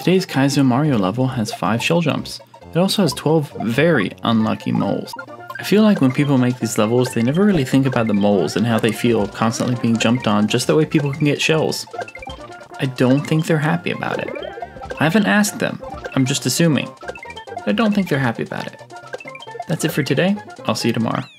Today's Kaizo Mario level has 5 shell jumps. It also has 12 very unlucky moles. I feel like when people make these levels, they never really think about the moles and how they feel constantly being jumped on just that way people can get shells. I don't think they're happy about it. I haven't asked them, I'm just assuming. But I don't think they're happy about it. That's it for today. I'll see you tomorrow.